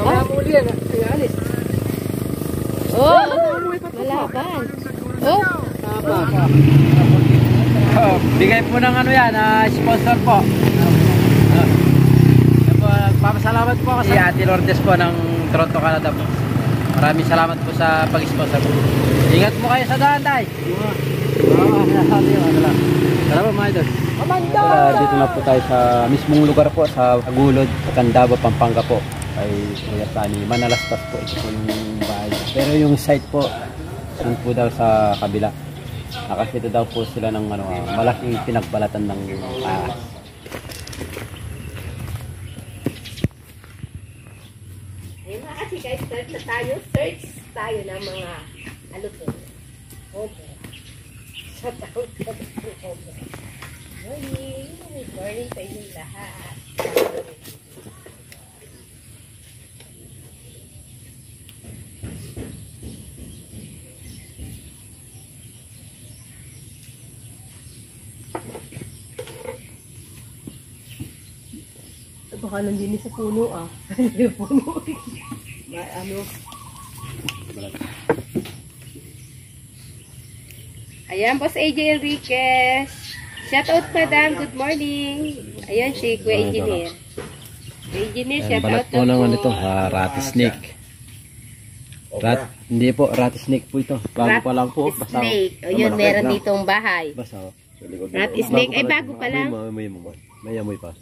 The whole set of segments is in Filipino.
Wala mo ulit yan. Alis. Oh, malaban. Oh. Bigay po ng ano yan, sponsor po. Papasalamat po ako sa Ate Lourdes po ng Toronto, Canada po. Maraming salamat po sa pag-sponsor po. Ingat po kayo sa daan, Tay. Salamat mga idol. Dito na po tayo sa mismong lugar po, sa Agulod, Candaba, Pampanga po. Kay Kuya Tani, Manalastas po. Ito po yung bahay. Pero yung site po, yun po daw sa kabila. Nakakita daw po sila ng malaking pinagbalatan ng Ayun mga kasi guys, search tayo ng mga ano po. Okay. Shout out sa mga morning sa inyong lahat. Baka nandiyan sa puno puno. Ano? Ayan, Boss AJ Enriquez. Shout out, madam. Good morning. Ayan si Kuya Engineer. Kuya Engineer, shout out po naman ito, rattlesnake. Hindi po, rattlesnake po ito. Bago pa lang po. Rattlesnake. O yun, meron ditong bahay. Basta. Rattlesnake, ay bago pa lang. May amoy pa.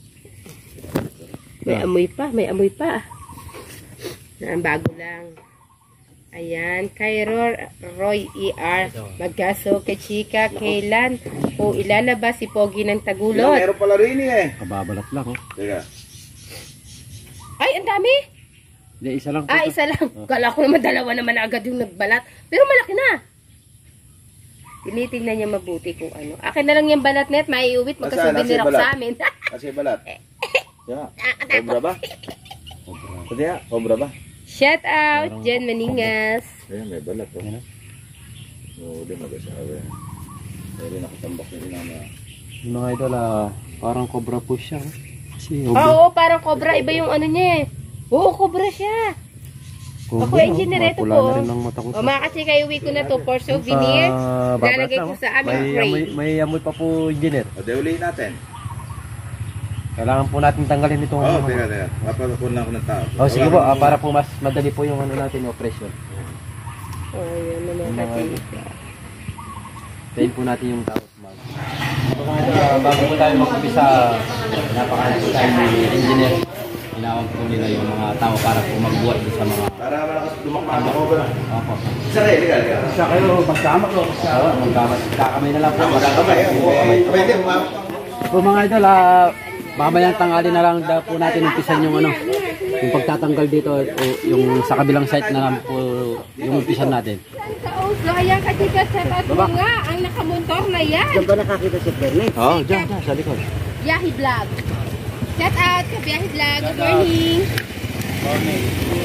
May amoy pa. Bago lang. Ayan, kay Roy ER. Magkaso kay Chika, kailan po ilalabas si Pogi ng Tagulot? Meron pala rin eh. Kababalat lang, oh. Teka. Ay, ang dami. Hindi, isa lang po. Isa lang. Kala ko naman dalawa naman agad yung nagbalat. Pero malaki na. Tinitingnan niya mabuti kung ano. Akin na lang yung balat net, maiuwit, magkasubinir ako sa amin. Kasi balat. Diba? Cobra ba? Kaya, cobra ba? Shout out, Jen Maningas. Ayan, may balat. Oo, di mag-asawa. Pero nakatambak na inama. Yung mga idol, parang cobra po siya. Kasi, Oo, parang cobra. Iba yung ano niya eh. Oo, cobra siya. Ako engineer ito po. Mga kasi kayo uwi ko na to for souvenir. Lalagay ko sa aming crate. May amoy pa po, engineer. O, deuli natin. Kailangan po natin tanggalin itong teka. Mapapakun lang ako ng tao. Sige po, para po mas madali po yung ano natin, operation. Yan naman kasi. Tayin po natin yung tao. Bago po tayo mag-umpisa, napakahalaga tayo ng engineer. Hinawag po nila yung mga tao para po magbuhat sa mga... Para malakas lumakpan ako ba? Opo. Isa kayo, legal ka? Isa kayo, magkamak o? Magkamak. Kakamay na lang po. Magkakamay. Pwede, po mga idol, mamayang tangali na lang daw po natin umpisan yung ano, yung pagtatanggal dito o yung sa kabilang site na lang po yung umpisan natin. So ayan kachika, shout out mo nga ang nakamotor na yan. Diyan ba nakakita si Fernet? Oo, dyan, sa likod. Yahi Vlog. Shout out sa Yahi Vlog. Good morning. Morning.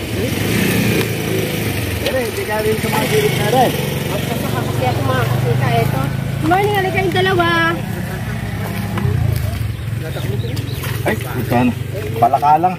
Pero hindi ka rin sa mga gilig na rin. Magpasaka kasi ako mga kachika ito. Good morning, halika yung dalawa. Ay, ikan. Palakalang.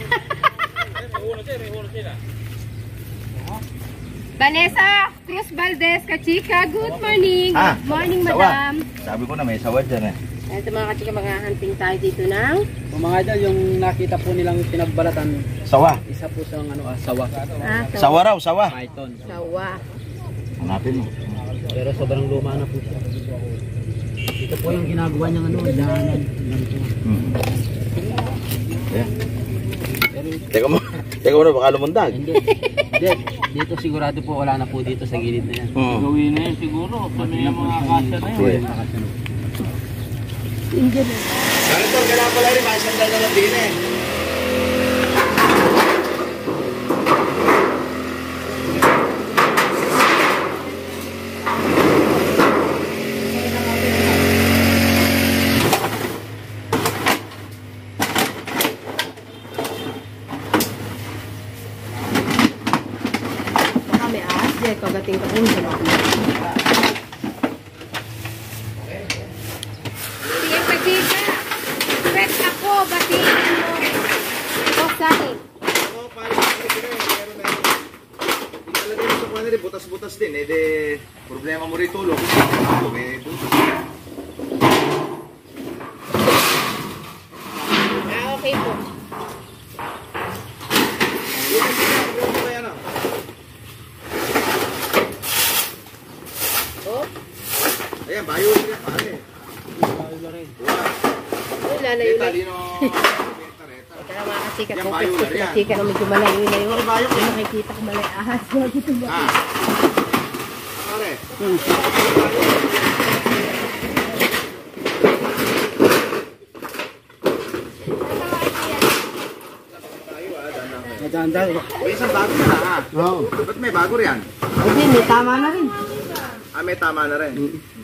Vanessa Cruz Valdez, kachika. Good morning. Good morning, madam. Sabi ko na may sawa dyan eh. Ito mga kachika, mga hunting tayo dito ng Mga idol, yung nakita po nilang pinagbalatan, Sawa. isa po sa sawa. Sawa raw, sawa. Python. sawa. Hanapin mo. Pero sobrang luma na po siya. Ito po yung ginagawa niyang daanan. Yeah. Teka mo na, baka lumundag. Hindi. Dito sigurado po wala na po dito sa gilid na yan. Gawin na yun siguro. Kami yung mga kasya na yun. Ganito, kailangan pala rin, masandal na lang din eh. Baka may ahas dyan, kagating ka rin dyan. Sige, kachika. Correct ako, batiin mo. O, sahig. ano rin, butas-butas din. Eh, de, problema mo rin tulog. Ako, may butas. Okay po. Oh, Ayan, bayo rin yan, pare. oh, lalayo na. Talino. Tara mga kasikat, Yan, focus bayo ko na sa yan. kasikat na medyo malayo-layo. Yung makikita ko malay ahas. Wag ito ba? Ah. Pare. May isang bago na ha? Oo. Ba't may bago riyan? Hindi, may tama na rin. Ah, may tama na rin.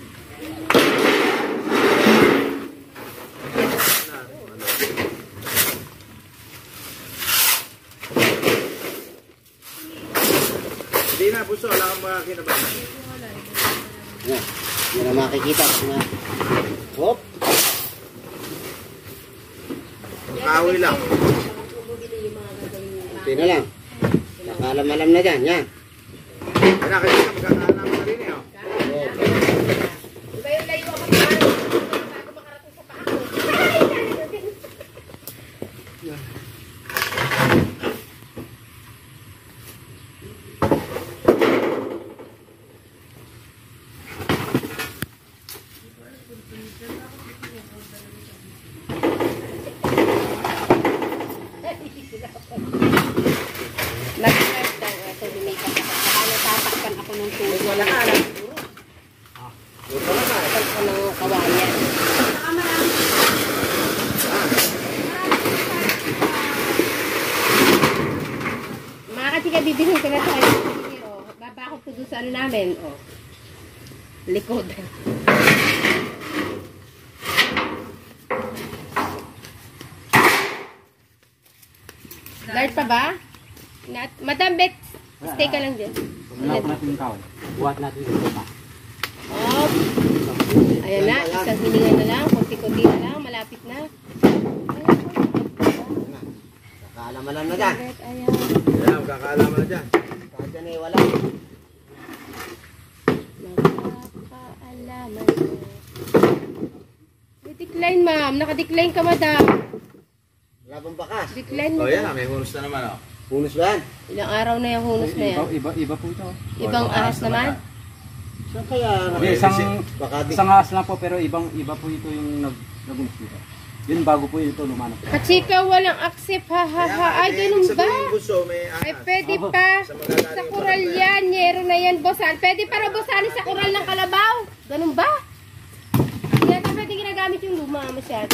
Hindi na, puso. Wala kang makakinabahan. Yan ang makikita. Hop. Kahoy lang. Ito na lang. Nakalam-alam na dyan. Yan. Kaya kasi magkakaalaman na rin eh. Oh. Iba yung layo ako bago makarating sa paa ko. Nag-start daw. Ito, lumipat ako. Saka natatakpan ako ng tulog. Wala ka, alam. Takpan ko ng kawayan. Mga kachika, bibilhin ko na ito kayo. Babakot ko doon sa ano namin. Oh. Likod. Guard pa ba? Madam Bet, stay ka lang dyan. Buhat natin yung kahoy. Buhat natin yung lupa. Oh. Ayan na, isang hininga na lang, kunti-kunti na lang, malapit na. Nakalam-alam na dyan. Ayan. Kaya magkakaalaman na dyan. Kahit dyan eh, wala. Nakakaalaman mo. Decline, ma'am. Nakadecline ka, madam. Wala bang bakas? Decline mo. Oh, yan ah. May hunus na naman oh. Hunus ba yan? Ilang araw na yung hunus na yan. Iba po ito. Ibang ahas naman. Saan kaya? Hindi, Baka di. isang ahas lang po, pero iba po ito yung nagunos dito. Yun, bago po ito lumanap. Kachika, walang accept, ha, ha, ha. Ay, ganun ba? Ay, pwede pa. Sa kural yan, nyero na yan, bosan. Pwede para bosanin sa kural ng kalabaw. Ganun ba? Hindi natin pwede ginagamit yung luma masyado.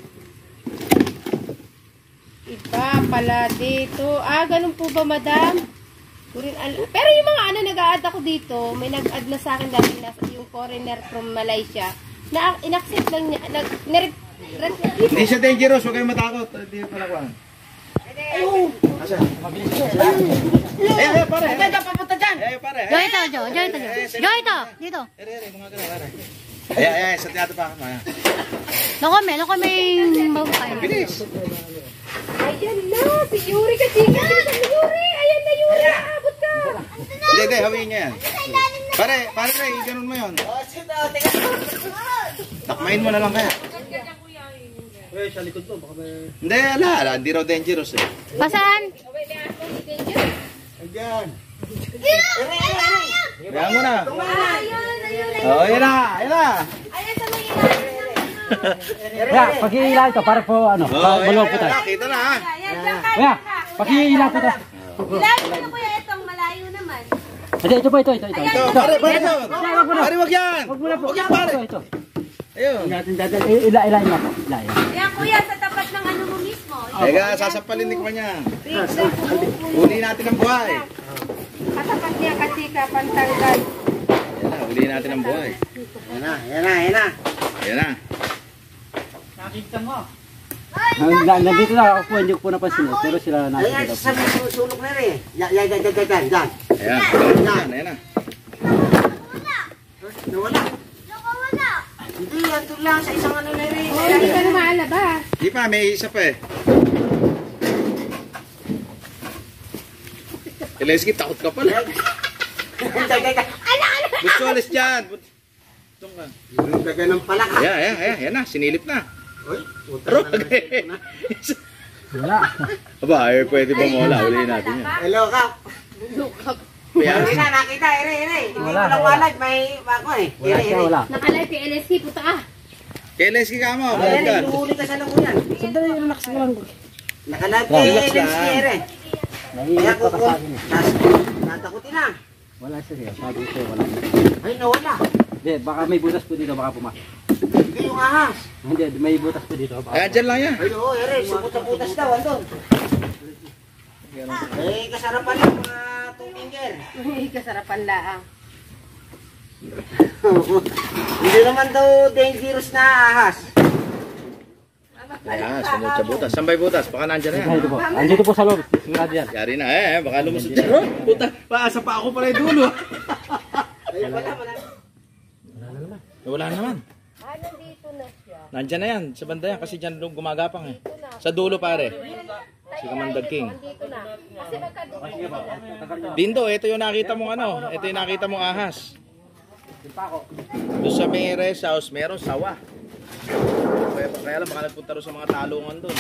Iba pala dito. Ah, ganun po ba, madam? Pero yung mga ano, nag-a-add ako dito, may nag-add na sa akin dahil yung foreigner from Malaysia, na in-accept lang niya, Hindi siya dangerous. Huwag kayong matakot. Hindi pala ko. Asan? Pare. Ito, papunta dyan. Pare. Jo ito. Dito. Mga ganun, pare. Ay, sa teatro pa. Loko may magkain. Bilis. Ayan na, si Yuri ka, chika. Si Yuri, ayan na Yuri, abot ka. Hindi, hawin niya yan. Pare, ganun mo yun. Takmain mo na lang kaya. Hindi, ala, hindi raw dangerous eh. Pasaan? Ayan. Ayan mo na. Oh, ayan na. Kaya, pag-iila ito, para po, maluwag po tayo. Kita na ha. Kaya, pag-iila po tayo. Ilan ko kuya itong malayo naman. Ito po, ito. Ito, pare. Pare, wag yan. Huwag mo na po. Wag yan, pare. Ito. Ayun. Ilain na po. Ilain. Yan kuya, sa tapat ng ano mo mismo. Teka, sasampalin din ko niya. Huli natin ang buhay. Katapat niya, kachika, pantanggal. Ayan na, huli natin ang buhay. Yan na. Nandito na ako po, hindi ko po napansin. Pero sila natin. Ayan, sa sulok na rin. Yan. Ayan na. Nawala. Hindi, ito lang sa isang ano na rin. Oh, hindi ka na maalaba. Di pa, may isa pa eh. Ileski, takot ka pala. Butsolis dyan. Itong ka. Yung daga ng palaka. Yan na, sinilip na. Uy, utang na lang na. Wala. Aba, pwede ba mawala? Ulihin natin yan. Hello, Kap. Yan. Hindi na, nakita, ere. Hindi Wala, ko lang wala. malag, may bako eh. Wala siya, wala. Nakalay kay LSC, puta ah. KLSK ka mo, Ayan, balik ka. inuuli ka sa lang yan. Sandali, relax mo lang. Nakalag Relax kay lang. LSC, ere. Naiinip Kaya ka ko pa po, sa akin eh. natakutin na. Wala siya. Sabi ko wala. Ay, nawala. Hindi, baka may butas po dito, baka pumasok. Hindi yung ahas. Hindi, may butas po dito. Baka Ayan, dyan lang yan. Ay, oo, ere, subot sa putas daw, andun. Eh, kasarapan lang mga two finger. Kasarapan laang. Hindi naman daw dangerous na ahas. Ayan, sunod sa butas. Saan ba yung butas? Baka nandyan na yan. dito po. Andito po sa loob. Sigurado yan. Yari na baka lumusot dyan. Puta, paasa pa ako pala yung dulo. Ay, wala. Wala naman. Nandito na siya. Nandyan na yan, sa banda yan. Kasi dyan gumagapang eh. Sa dulo pare. Si Kamandag King. Dito na. Kasi magkadito. Dindo, ito yung nakita mong ano. Ito yung nakita mong ahas. Doon sa may rest house, meron sawa. Kaya lang baka nagpunta rin sa mga talungan doon.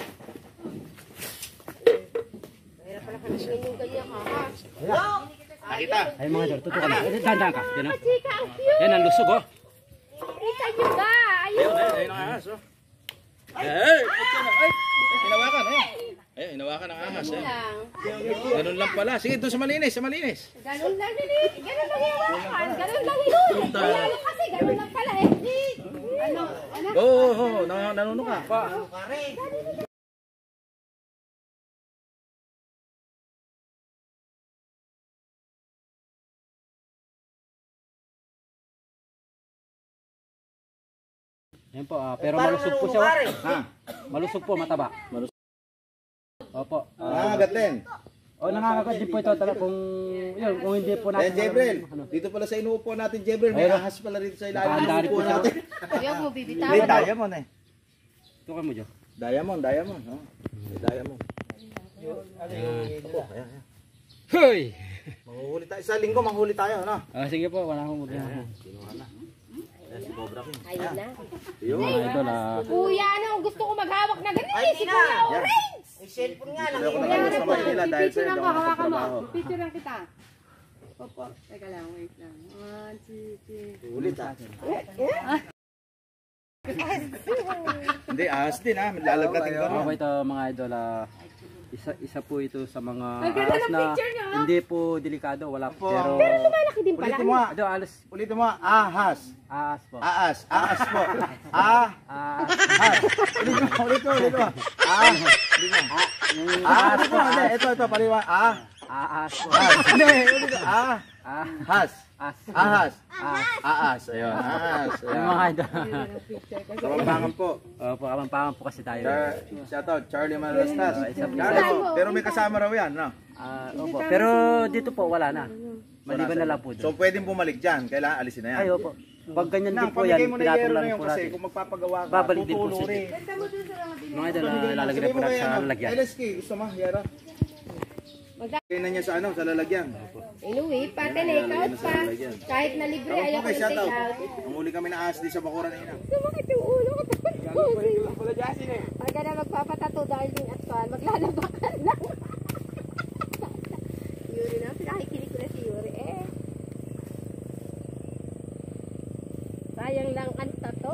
Mayroon pala kami yung ganyan ahas. Nakita? Ay mga idol, tutukan na. Dandan ka. Yan, Chika, ang cute. yan ang lusog oh. Kita nyo ba? Ayun. Ayun ang ahas oh. Ay! Hinawakan eh. Ayun, hinawakan ang ahas eh. Ganun lang pala. Sige, doon sa malinis, sa malinis. Ganun lang yun. Ganun lang yung wakan. Ganun lang yun. Kaya lang kasi ganun lang pala eh. Ano? Oo, nanuno ka. Yan po, pero malusog po siya. pare. Ha? Malusog po, mataba. Opo. Gatlin. Nangangagat din po ito talaga kung hindi po natin. Jebrel. Dito pala sa inuupo natin, Jebrel. May ahas pala rito sa ilalim ng Nakahanda rin inuupo po siya. natin. Ayaw mo, bibitawan. May diamond eh. Tukan mo, Jo. Diamond. Oh. May diamond. Hoy! Manghuli tayo. Sa linggo, manghuli tayo, no? Sige po, wala akong muna. Ayun na. Mga idol, Kuya, ano? Gusto ko maghawak na ganun. Ay, Si hindi na. Kuya Orange. May cellphone nga lang. Ako nakalis sa Manila dahil sa Picture lang iyo. ko, hawakan mo. Picture lang kita. Opo. Teka lang, wait lang. 1, 2, 3. Ulit ah. Hindi, ahas din ha. Lalagnatin ka ako rin. ito mga idol, isa po ito sa mga Ang ganda ahas ng na picture niyo, hindi po delikado, wala po. Pero, Malaki din pala. Ulitin mo ha. ito alas Ulitin mo ha. Ahas. ahas po. Aas. Aas po. Ahas. Ulit mo. Ahas po. Ito, paliwa. Ahas po. Hindi, ulit mo. Ahas. Ahas. Ahas. Aas. Ayun, ahas. Yung mga idol. Kapampangan po. Opo, kapampangan po kasi tayo. Shoutout, Charlie Manalastas. Isa po. Pero may kasama raw yan, no? Opo, pero dito po wala na. Maliban na lang po So doon. pwedeng bumalik dyan. Kailangan alisin na yan. Ay, opo. Pag ganyan din Nang, po yan, pamigay mo na yero pinatulan na yun po kasi natin. kung magpapagawa ka, Babalik din po tutulo siya. rin. Mga idol, lalagyan na po natin sa lalagyan. LSK, gusto mo, Yara? Kaya na niya sa ano, sa lalagyan. Anyway, pa-take-out pa. Kahit na libre, ayaw ko Okay, ng shoutout. take-out. Ang uli kami na ahas din sa Bakuran na ina. Sumakit yung ulo ko. Pag na magpapatato darling at pan, maglalabakan lang. Yuri na, pinakikinig ko na si Yuri eh. Sayang lang ang tato.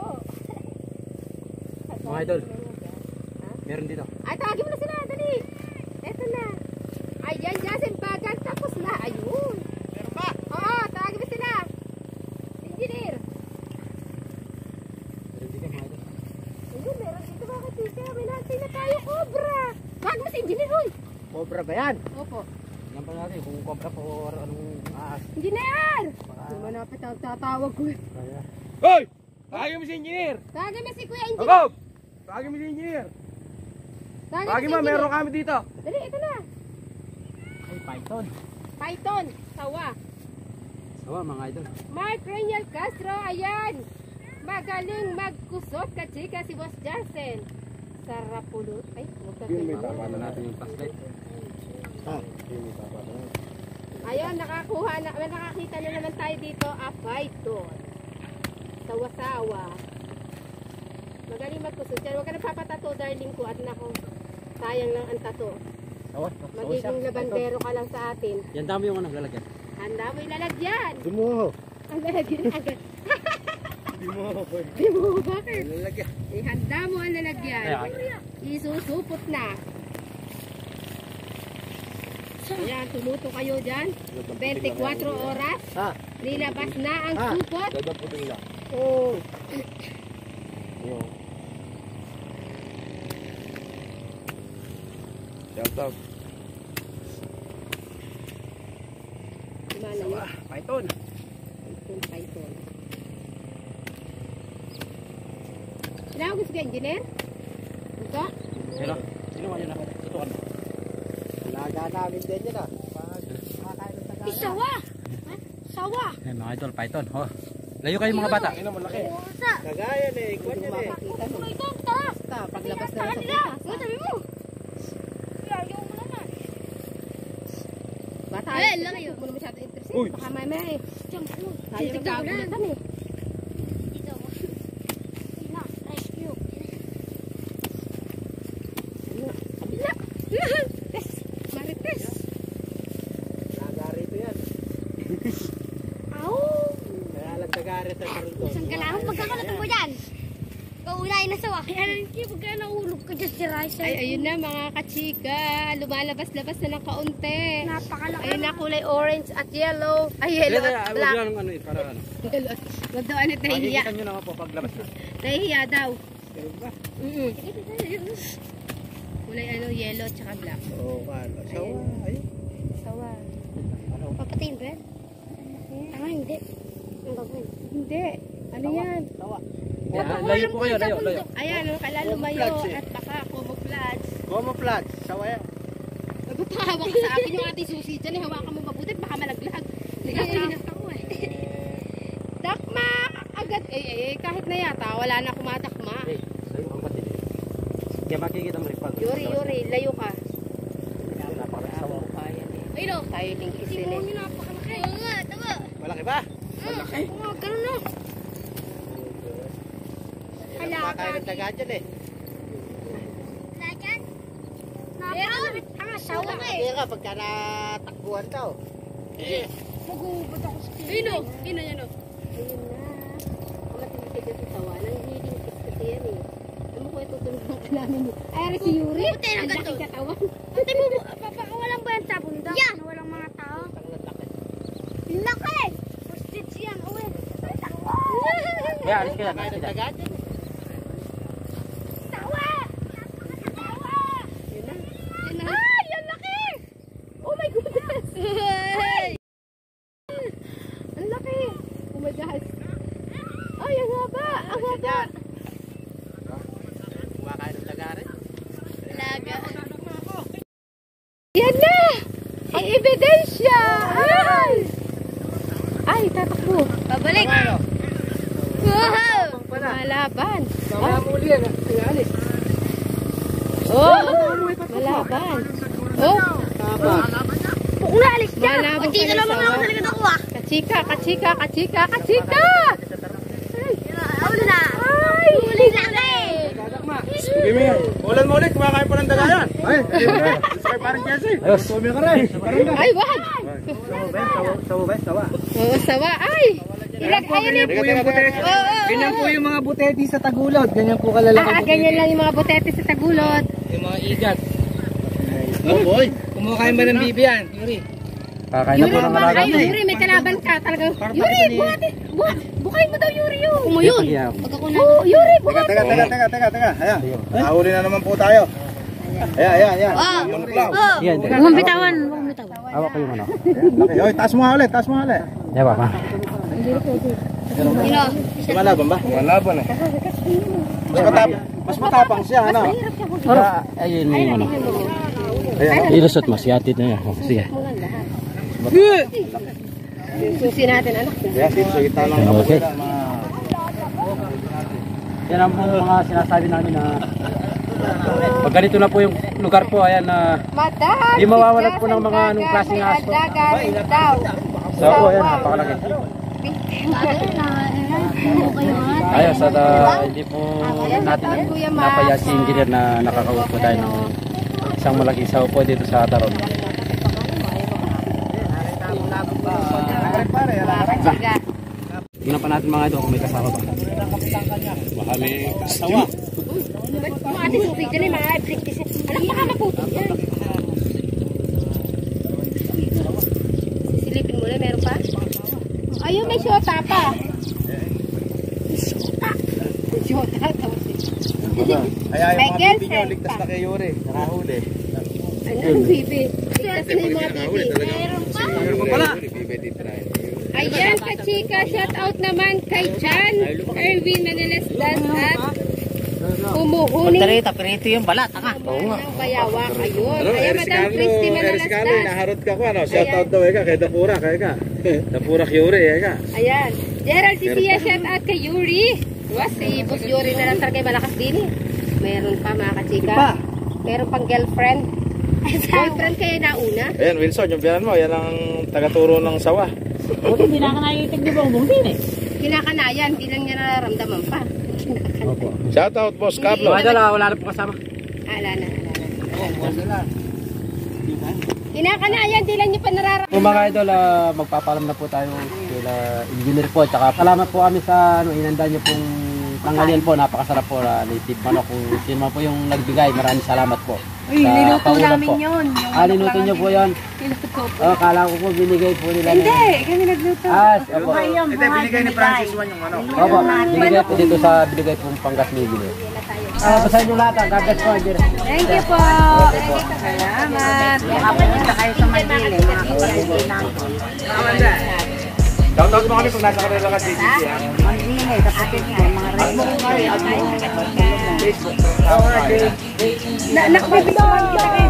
Mga idol, meron dito. Ay, tawagin mo na sila, dali. Eto na. Ayan, Jasen Bagan, tapos na. Ayun. Meron ba? Oo, tawagin mo sila. Engineer. Ayun, meron dito mga teacher. May natin na tayo, Cobra. Tawag mo si Engineer, hoy. Cobra ba yan? Opo. Yan pa natin kung cobra po or anong ahas. Engineer! Hindi mo na tatawag ko. Hoy! Tawagin mo si engineer! Tawagin mo si Kuya Engineer. Ako! Tawagin mo si engineer! Tawagin Tawagin mo, meron kami dito! Dali, ito na. Ay, python. Python, sawa. Sawa mga idol. Mark Reniel Castro, ayan. Magaling magkusot ka chika si Boss Jasen. Sarap pulot. Ay, huwag ka Yun, may tapa na natin yung flashlight. Ayun, nakakita na naman tayo dito, python. Sawa-sawa. Magaling magkusot yan. Huwag ka nagpapatato, darling ko. At nako, sayang lang ang tato. Magiging labandero ka lang sa atin. Yan dami yung lalagyan. Handa mo ilalagyan. Dumuho. Ang lalagyan agad. Dumuho po. Di mo, bakit? Lalagyan. Ihanda mo ang lalagyan. Isusupot na. Ayan, tumuto kayo dyan. 24 oras. Ha? Nilabas na ang supot. Gagawin po nila. Oh. Shout out. Gimana yun? Python. Python. Sinawagos ka, engineer? Ito? Pero, sino nga yun ako? Tutukan. Alaga namin din yun ah. Sawa! Sawa! Ay, mga idol, Python. Oh. Layo kayo mga bata. Ino malaki. Kagayan eh. Ikuan yan eh. Makita mo. Ito, tara! Basta, paglabas na Tara sa nila! bukas. Ano sabi mo? Ayaw mo naman. Bata, Eh, laki yun. huwag mo na masyado interested. Uy. Baka mamaya eh. Diyan po. Tayo magkagulitan eh. Dito ako. Ina, rescue. Kabila. Tess. Marites. Nagari ito yan. Aw! Kaya lang nagari sa karunto. Saan ka lang? Magkakalat mo dyan. Kaunahin na sawa. Kaya hindi pagka nahulog ka dyan si Raisa. Ay, ayun na mga kachika. Lumalabas-labas na ng kaunti. Napakalaki. Ayun na kulay orange at yellow. Ay, yellow at black. Huwag lang ano eh. Para ano. Wag daw ano, nahihiya. Makikita nyo naman po paglabas na. Nahihiya daw. Pero ba? Kulay ano, yellow at black. Oo, kala. Sawa. Ayun. Sawa. Papatiin ba yan? Tanga, hindi. Ang gagawin. Hindi. Ano yan? Sawa. Layo po kayo, layo. Ayan, ano, kailangan lumayo at baka camouflage. Camouflage. Sawa yan. Nagpapahawak sa akin yung ating susi dyan. Eh, hawakan mo mabuti, baka malaglag. Nagkakalat ako eh. Dakma! Agad. Kahit na yata, wala na kumadakma. Eh, layo ang batid eh. Kaya makikita mo rin pag. Yuri, layo ka. Napakasawa. Ayan eh. Ayun o. Tayo link Hindi isin mo eh. nyo napakalaki. Oo nga, tama. Malaki ba? Oo nga, ganun na. Kailangan tayo ng taga dyan eh. Lajan? Meron? Tanga, sawa ka eh. Kaya ka, pagka natakbuhan ka oh. Mag-uubot ako sa kanya. Ayun o. Ayun na. Ayun na. Ang matibig ka sa tawa. Nanghihing kiss kasi yan eh. Ano ko itutulungan ka namin eh. Ay, ari si Yuri. Puti ng Ang ganito. laki katawan. Ate mo, papakawalan ba yan sa bunda? Yeah. Na walang mga tao? Laki! Postage yan, uwi. Kaya, alis ka yan. Taga dyan. Tawa! Tawa! Ayun na. Ayun na. Ay, ang laki! Oh my goodness! Ang laki! Oh my gosh! Ay, ang haba! Ang haba! Kumakain ng taga rin. Laga. Yan na! Ang ebidensya! Ay! Ay, tatakbo! Pabalik! Wow! Malaban! Mamaya mo uli yan. Alis. Oh! Malaban! Oh! Kung naalis ka! Malabo Kunti na kayo lang sa- ako talaga nakuha. Kachika! Ulo na! Ay! Huli laki! Sige mo yan. Ulan mo ulit, kumakain pa ng daga yan. Ay, sige parang Jesse. Ayos. Tumi ka rin. Ay, wag! Sawa. Oo, sawa! Ay! Ayun eh! Ganyan po yung mga buteti sa Tagulod. Ganyan po kalalaki. Ganyan lang yung mga botete sa tagulod. Yung mga igat. Oh boy. Kumakain ba ng bibi yan? Yuri. Kakain na po ng alaga. Ay, Yuri, may kalaban ka talagang. Yuri, buhati! Bukayin mo daw, Yuri yun! Kumayun! Yeah. Pag ako na. Oo, Yuri, buhati! Teka. Ayan. Nahuli na naman po tayo. Ayan. Yung clown. Yan. Huwag bitawan. Huwag bitawan. Hawak ko yung ano. Laki. Oy, taas mo nga ulit. Yawa pa. Ino. Lumalaban ba? Lumalaban eh. Mas matapang siya, ano? Ayun yung ano. Ayan. Ilusot mo. Siyatid na yan. Sige. Susi natin, anak. Ayan, dito sa gitna ng Okay. kapatid. Yan ang mga sinasabi namin na Pag ganito na po yung lugar po, ayan na Madam, di mawawalan po ng mga anong klaseng aso. daw. So po, ayan, napakalaki. Ayos, at hindi po natin napaya si engineer na nakakawag po tayo ng isang malaking saw po dito sa Taron. Tingnan pa natin mga ito kung may kasama pa. Baka may kasawa. Mga ate tubig dyan mga practice. Alam baka maputo yan. Silipin mo na, meron pa? Ayun, may syota pa. Syota. Kaya yung May mga bibi nyo, girlfriend ligtas pa. na kay Yuri. Nakahuli. Ano ang bibi? Ligtas na yung mga bibi. Meron pa. Ayan, kachika, shout out naman kay Jan Erwin Manalasdas at Umuhuni Perito yung balat, tanga. ng Bayawak. Ayun. Ano, Ayan, Madam Christy Eriscalo, Manalasdas. naharot ka ko, ano? Shout out daw, eka, kay Dapura, kaya Dapura Yuri, eka. Ayan. Gerald Cecilia, shout out kay Yuri. Diba, si Boss Yuri na lang talaga malakas din eh. Meron pa mga kachika. Meron pang girlfriend. Boyfriend kaya nauna. Ayan, Wilson, yung biyanan mo, yan ang tagaturo ng sawa. Hindi na ka nakikitig di bongbong din eh. Kinakanayan, hindi lang niya nararamdaman pa. Opo. Shout out, Boss Carlo. Mga idol, wala na po kasama. Ala na. Kinakanayan, hindi lang niya pa nararamdaman. Po mga idol, magpapalam na po tayo kila engineer po. Tsaka salamat po kami sa inanda niyo pong tanghalian po. Napakasarap po na native manok. Kung sino man po yung nagbigay, maraming salamat po. Uy, Sa niluto paulam namin po. yun. Niluto niyo po yun. Kala ko po binigay po nila. Hindi, kami nagluto. Opo. Hindi, binigay ni Francis Juan yung ano. Opo, binigay po dito sa binigay pong panggas ni engineer. Basta nyo lahat, gagas po, engineer. Thank you po. Salamat. Makapunta kayo sa Manila. Shout out mo kami kung nasa kanila ka DJC, ha? Manila, kapatid nga, mga rin. Nakapagpituan kita kayo.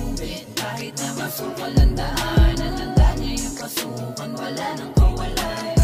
Kahit na masukal ang daan, ang niya yung pasukan, wala nang kawalan.